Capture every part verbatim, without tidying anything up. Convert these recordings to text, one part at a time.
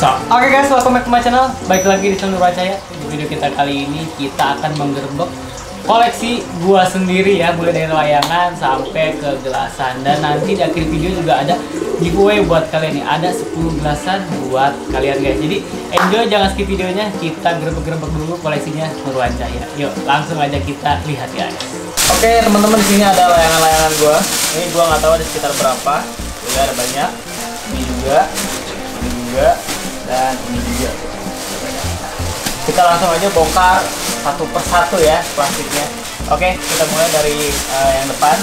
So, oke okay guys, welcome back to my channel. Baik lagi di channel Nurwacaya. Di video kita kali ini kita akan menggerebek koleksi gua sendiri ya, mulai dari layangan sampai ke gelasan. Dan nanti di akhir video juga ada giveaway buat kalian nih. Ada sepuluh gelasan buat kalian guys. Jadi enjoy, jangan skip videonya. Kita gerebek-gerebek dulu koleksinya Nurwacaya. Yuk, langsung aja kita lihat guys. Oke okay, teman-teman, di sini ada layangan-layangan gua. Ini gua nggak tahu ada sekitar berapa. Juga ada banyak. Ini juga, ini juga. Dan ini juga. Kita langsung aja bongkar satu persatu ya plastiknya. Oke, kita mulai dari uh, yang depan.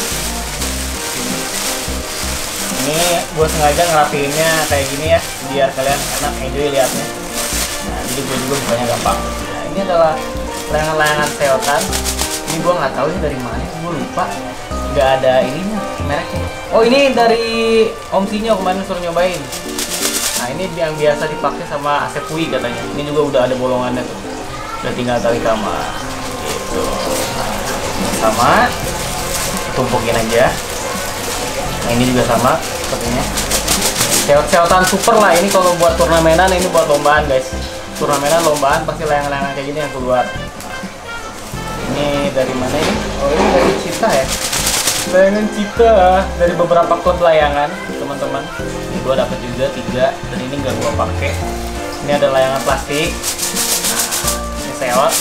Ini gue sengaja ngerapiinnya kayak gini ya, biar kalian enak enjoy liatnya. Nah, jadi gue juga bukanya gampang. Nah, ini adalah layangan-layangan seotan. Ini gue nggak tahu ini dari mana, gue lupa. Nggak ada ininya, mereknya. Oh, ini dari Om Sinyo kemarin suruh nyobain. Nah, ini yang biasa dipakai sama Asep Hui katanya. Ini juga udah ada bolongannya tuh. Udah tinggal tali kamar. Gitu. Sama. Tumpukin aja. Nah, ini juga sama sepertinya. Seot-seotan super lah. Ini kalau buat turnamenan, ini buat lombaan guys. Turnamenan lombaan pasti layangan-layangan kayak gini yang keluar. Ini dari mana ini? Oh, ini dari Cita ya. Layangan Cita dari beberapa klub layangan teman-teman. Ini gua dapat juga tiga dan ini nggak gua pakai. Ini ada layangan plastik. Nah, ini seot.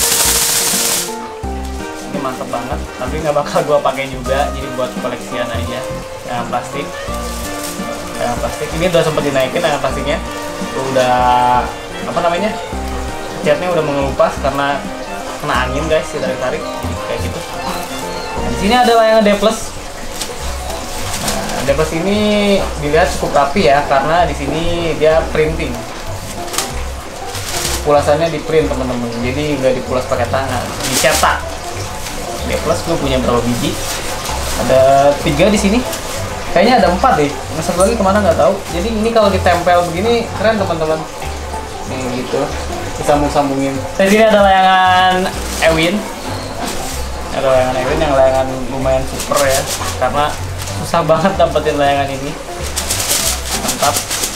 Ini mantep banget. Tapi nggak bakal gua pakai juga. Jadi buat koleksian aja. Layangan plastik. Layangan plastik. Ini udah sempat dinaikin layangan plastiknya. Udah apa namanya? Catnya udah mengelupas karena kena angin guys. Dari tarik jadi kayak gitu. Di sini ada layangan D plus. Nah, D plus ini dilihat cukup rapi ya, karena di sini dia printing. Pulasannya di print teman-teman, jadi nggak dipulas pakai tangan, dicetak. D plus gue punya berapa biji? Ada tiga di sini. Kayaknya ada empat deh. Yang satu lagi kemana nggak tahu. Jadi ini kalau ditempel begini keren teman-teman. Nih gitu, disambung-sambungin. Di sini ada layangan Ewin. Ada layangan Ewin yang layangan lumayan super ya, karena susah banget dapetin layangan ini. Mantap.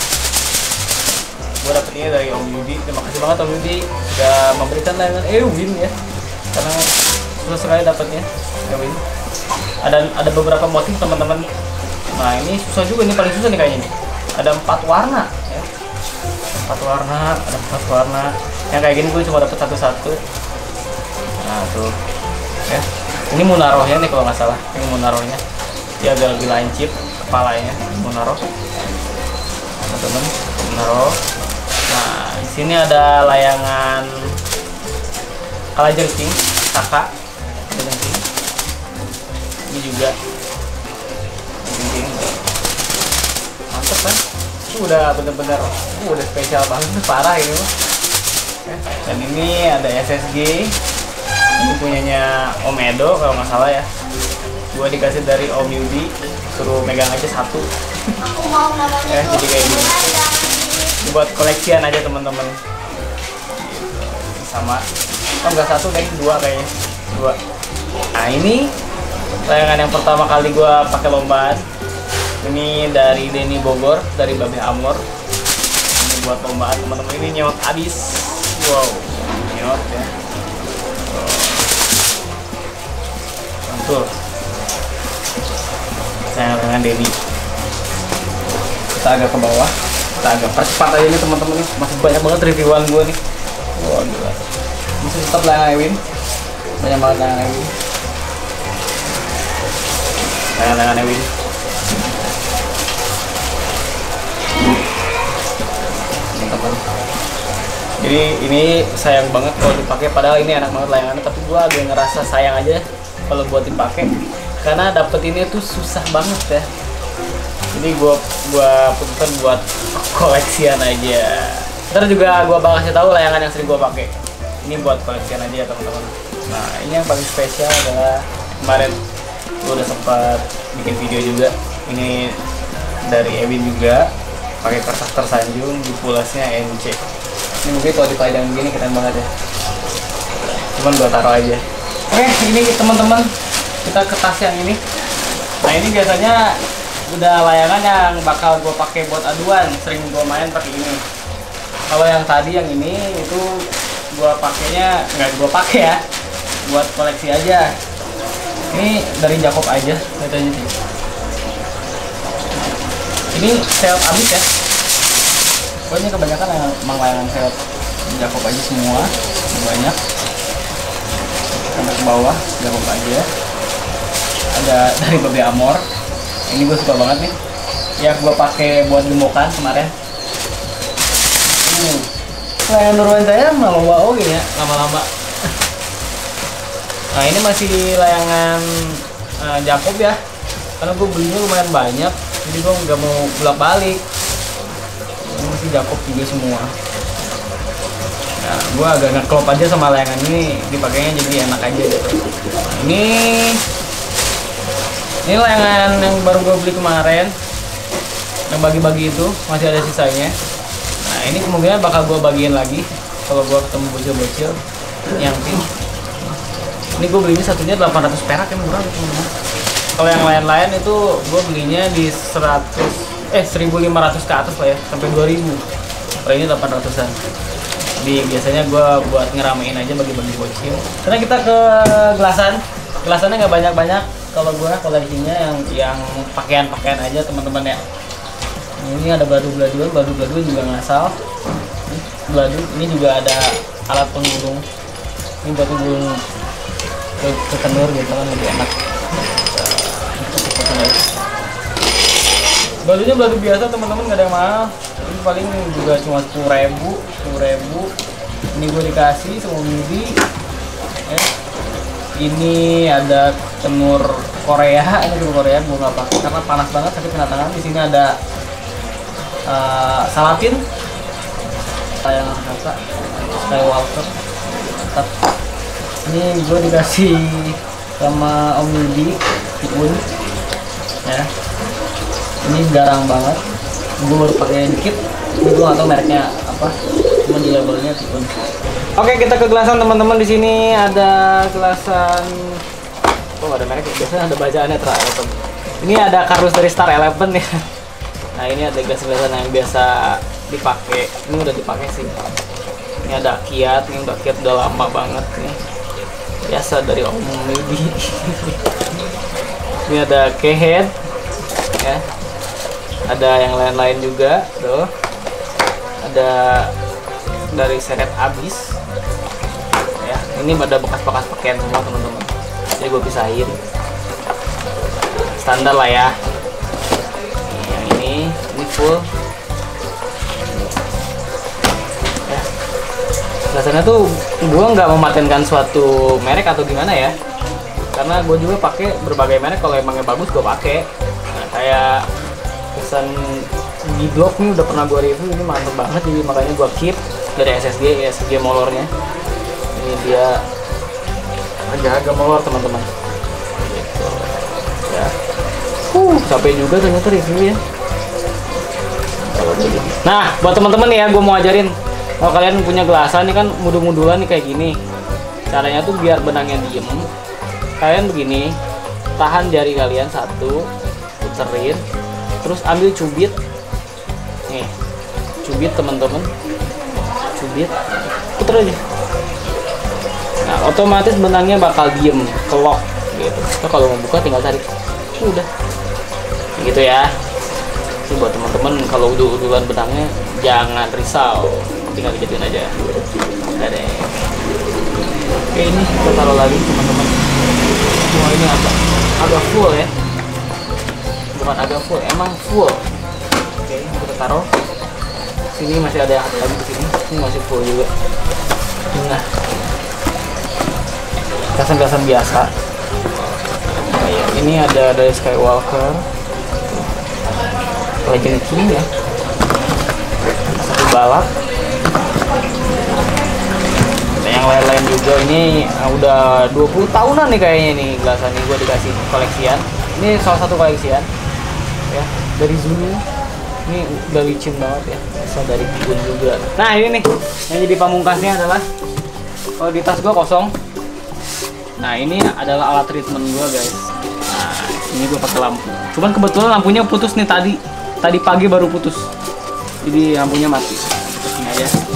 Gue dapet ini dari Om Yudi. Terima kasih banget Om Yudi udah memberikan layangan Ewin ya, karena susah sekali dapetnya Ewin. Ada ada beberapa motif teman-teman. Nah, ini susah juga, ini paling susah nih kayaknya nih. Ada empat warna ya. Empat warna, ada empat warna. Yang kayak gini gue cuma dapet satu-satu. Nah tuh. Ya. Ini munarohnya nih kalau nggak salah. Ini munarohnya. Dia agak lebih lancip kepalanya. Munaroh. Teman-teman, munaroh. Nah, di sini ada layangan kalajengking, kakak. Kalajengking. Ini juga. Kalajengking. Mantep kan? Ini udah bener-bener, uh, udah spesial banget, parah ini mah. Ya. Dan ini ada S S G. Ini punyanya Om Edo kalau nggak salah ya. Gua dikasih dari Om Yudi, suruh megang aja satu. Aku mau namanya eh, jadi kayak gini. Ini buat koleksian aja teman-teman. Sama. Oh nggak satu deh, dua kayaknya. Dua. Nah ini layangan yang pertama kali gua pakai lombaan. Ini dari Denny Bogor, dari Babe Amor. Ini buat lombaan teman-teman. Ini nyot abis. Wow, nyot ya. Tuh, saya dengan Denny. Kita agak ke bawah, kita agak percepat aja nih teman-teman nih. Masih banyak banget reviewan gue nih. Wah gila. Masih tetap layangan Ewin. Banyak banget layangan Ewin. Layangan Ewin. Teman-teman. Jadi ini sayang banget kalau dipakai. Padahal ini enak banget layangannya, tapi gue agak ngerasa sayang aja kalau buat dipakai, karena dapet ini tuh susah banget ya. Jadi gua gua putuskan buat koleksian aja. Ntar juga gua bakal kasih tahu layangan yang sering gua pakai. Ini buat koleksian aja ya teman-teman. Nah, ini yang paling spesial adalah kemarin gua udah sempat bikin video juga. Ini dari Ewin juga, pakai kertas tersanjung, di pulasnya N C. Ini mungkin kalau dipajang begini keren banget ya. Cuman gua taruh aja. Oke, ini teman-teman, kita ke tas yang ini. Nah, ini biasanya udah layangan yang bakal gue pakai buat aduan, sering gue main pakai ini. Kalau yang tadi yang ini itu gua pakainya nggak gua pakai ya, buat koleksi aja. Ini dari Jacob aja, lihat aja sih. Ini seot abis ya. Pokoknya kebanyakan yang emang layangan seot Jacob aja semua, banyak. Sampai ke bawah Jacob aja. Ada dari Baby Amor. Ini gue suka banget nih. Ya gue pakai buat gemokan kemarin. Uh, layangan nuruan saya malah wow ya lama-lama. Nah ini masih layangan uh, Jacob ya. Karena gue belinya lumayan banyak, jadi gue nggak mau bolak-balik. Ini masih Jacob juga semua. Nah, gue agak ngeklop aja sama layangan ini, dipakainya jadi enak aja gitu. Nah, ini ini layangan yang baru gue beli kemarin, yang bagi-bagi itu masih ada sisanya. Nah ini kemungkinan bakal gue bagiin lagi kalau gue ketemu bocil-bocil yang pink. Ini gue belinya satunya delapan ratus perak, yang murah teman-teman. Kalau yang lain-lain itu gue belinya di seratus eh seribu lima ratus ke atas lah ya, sampai dua ribu. Kalau ini delapan ratusan. Jadi biasanya gue buat ngeramein aja bagi-bagi bocil. Karena kita ke gelasan, gelasannya nggak banyak-banyak. Kalau gue koleksinya yang yang pakaian-pakaian aja teman-teman ya. Ini ada badu-baduan, badu-baduan juga ngasal. Badu ini juga ada alat penggulung. Ini buat penggulung ke, ke kenur gitu kan lebih enak. Badunya badu biasa teman-teman, nggak ada yang mahal. Ini paling juga cuma sepuluh ribu, sepuluh ribu. Ini gue dikasih sama Midi. Eh, ini ada tenur Korea, ini tenur Korea gue nggak pakai karena panas banget tapi kena tangan. Di sini ada uh, salatin, yang kata Skywalker. Mantap. Ini gue dikasih sama Om Midi, Tikun. Ya. Ini garang banget, gue baru pakai dikit, ini gue nggak tahu mereknya apa, cuma di labelnya Tikun. Oke, kita ke gelasan teman-teman. Di sini ada gelasan, oh ada mereknya, biasanya ada bacaannya Star Eleven. Ini ada kardus dari Star Eleven ya. Nah ini ada gelas-gelasan yang biasa dipakai, ini udah dipakai sih. Ini ada Kiat, ini udah Kiat udah lama banget nih, biasa dari Om Midi. Ini ada Kehead, ya. Ada yang lain-lain juga tuh, ada dari seret abis ya. Ini ada bekas-bekas pakaian semua teman-teman, jadi gue pisahin standar lah ya. Yang ini ini full ya. Biasanya tuh gue nggak mematenkan suatu merek atau gimana ya, karena gue juga pakai berbagai merek. Kalau emangnya bagus gue pakai. Nah, kayak pesan di blog nih udah pernah gue review, ini mantep banget, jadi makanya gue keep dari S S G, S S G molornya. Ini dia agak-agak molor teman-teman. Gitu. Ya. Uh, capek juga ternyata review ya. Nah, buat teman-teman nih ya, gue mau ajarin. Kalau kalian punya gelasan nih kan mudul-mudulan nih kayak gini. Caranya tuh biar benangnya diem. Kalian begini, tahan jari kalian satu, puterin. Terus ambil cubit, nih, cubit teman-teman, cubit, puter aja. Nah, otomatis benangnya bakal diem, kelok, gitu. Nah, kalau mau buka tinggal tarik, udah, gitu ya. Ini buat teman-teman kalau udul-udulan benangnya jangan risau, tinggal dijatuhin aja. Udah deh. Oke, ini kita taruh lagi teman-teman. Wah ini agak agak full ya. Bukan agak full, emang full. Oke, kita taruh. Sini masih ada yang ada lagi di sini. Ini masih full juga. Nah, gelasan-gelasan biasa. Nah, ya, ini ada dari Skywalker, Legend King ya. Satu balap. Nah, yang lain-lain juga ini uh, udah dua puluh tahunan nih kayaknya nih gelasan ini gue dikasih koleksian. Ini salah satu koleksian. Ya, dari Zulu. Ini udah licin banget ya, asal dari Tikun juga. Nah ini nih yang jadi pamungkasnya adalah, kalau di tas gua kosong. Nah ini adalah alat treatment gua guys. Nah ini gua pakai lampu, cuman kebetulan lampunya putus nih tadi tadi pagi baru putus, jadi lampunya mati. Terus ini aja.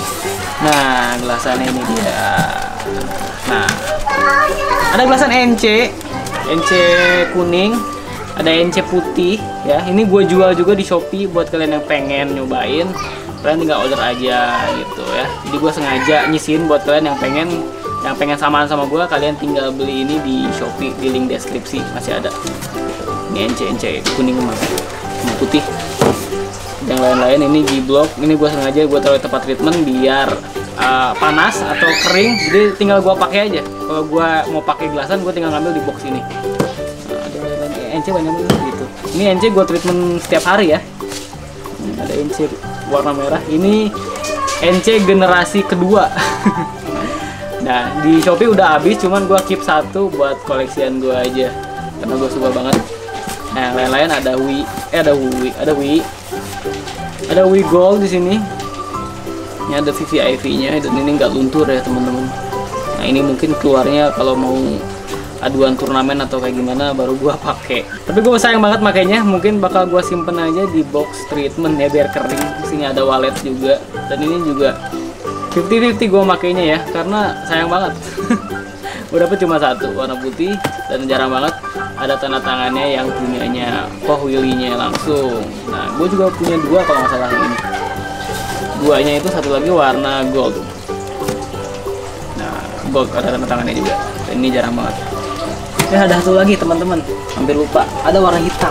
Nah, gelasannya ini dia. Nah, ada gelasan N C, N C kuning, ada N C putih ya. Ini gue jual juga di Shopee buat kalian yang pengen nyobain. Kalian tinggal order aja gitu ya. Jadi gue sengaja nyisihin buat kalian yang pengen yang pengen samaan sama gue. Kalian tinggal beli ini di Shopee, di link deskripsi masih ada. Ini N C N C kuning sama putih. Yang lain-lain ini di blok. Ini gue sengaja gue taruh di tempat treatment biar uh, panas atau kering. Jadi tinggal gue pakai aja. Kalau gue mau pakai gelasan, gue tinggal ngambil di box ini. Nah, ada N C banyak banget gitu. Ini N C gue treatment setiap hari ya. Ada N C warna merah. Ini N C generasi kedua. Nah, di Shopee udah habis, cuman gue keep satu buat koleksian gue aja karena gue suka banget. Nah, yang lain-lain ada Wii, eh ada Wii, ada Wii, ada Wii Gold di sini. Ini ada V V I P-nya dan ini nggak luntur ya teman-teman. Nah, ini mungkin keluarnya kalau mau aduan turnamen atau kayak gimana baru gua pakai. Tapi gue sayang banget makanya, mungkin bakal gua simpen aja di box treatment ya biar kering. Di sini ada wallet juga dan ini juga fifty fifty gue makainya ya karena sayang banget. Gue dapet cuma satu warna putih dan jarang banget ada tanda tangannya yang punyanya Koh Willy-nya langsung. Nah, gue juga punya dua kalau nggak salah ini. Duanya itu satu lagi warna gold. Nah, gold ada tanda tangannya juga. Dan ini jarang banget. Ya ada satu lagi teman-teman, hampir lupa, ada warna hitam.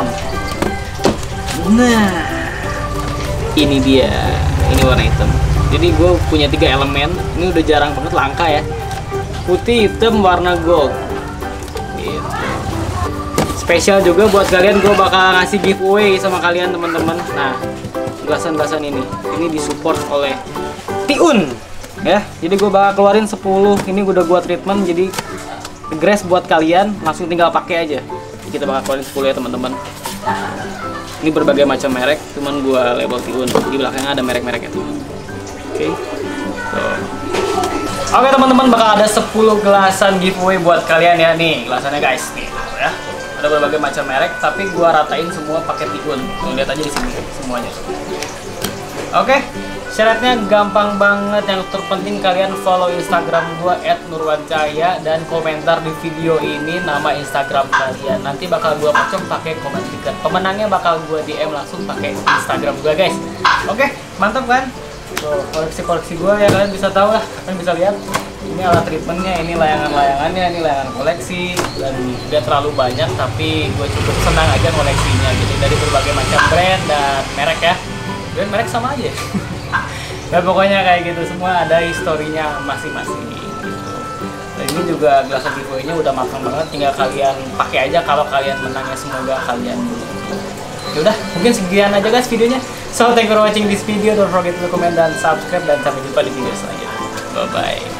Nah, ini dia, ini warna hitam. Jadi gue punya tiga elemen, ini udah jarang banget, langka ya. Putih, hitam, warna gold. Gitu. Spesial juga buat kalian, gue bakal ngasih giveaway sama kalian teman-teman. Nah, gelasan-gelasan ini, ini disupport oleh Tiun. Ya, jadi gue bakal keluarin sepuluh. Ini udah gue treatment, jadi grass buat kalian, langsung tinggal pakai aja. Kita bakal keluarin sepuluh ya teman-teman. Ini berbagai macam merek, cuman gua label Tiun. Di belakangnya ada merek-mereknya tuh. Oke. Okay. So. Oke okay, teman-teman, bakal ada sepuluh gelasan giveaway buat kalian ya nih, gelasannya guys nih ya. Ada berbagai macam merek, tapi gua ratain semua pakai Tiun. Tuh lihat aja di sini semuanya. Oke. Okay. Syaratnya gampang banget, yang terpenting kalian follow Instagram gua et nurwancahya dan komentar di video ini nama Instagram kalian. Nanti bakal gua pacok pakai komen stiker. Pemenangnya bakal gua D M langsung pakai Instagram gua guys. Oke, mantap kan? Tuh, koleksi-koleksi gua ya kalian bisa tahu lah, kalian bisa lihat. Ini alat treatmentnya, ini layangan-layangannya, ini layangan koleksi dan gak terlalu banyak tapi gue cukup senang aja koleksinya gitu dari berbagai macam brand dan merek ya. Brand merek sama aja. Ya pokoknya kayak gitu, semua ada historinya masing-masing gitu. Dan ini juga gelasan giveaway-nya udah matang banget, tinggal kalian pakai aja kalau kalian menangnya, semoga kalian. Ya udah, mungkin sekian aja guys videonya. So thank you for watching this video, don't forget to comment dan subscribe dan sampai jumpa di video selanjutnya. Bye bye.